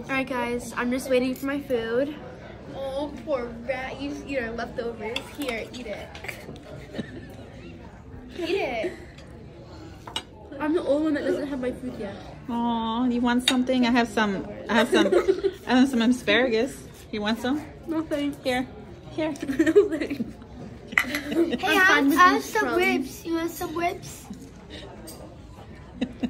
Alright guys, I'm just waiting for my food. Oh, poor rat. You eat our leftovers. Here, eat it. Eat it. I'm the only one that doesn't have my food yet. Oh, you want something? I have some asparagus. You want some? No thanks. Here. No thanks. Hey, I have some ribs. You want some ribs?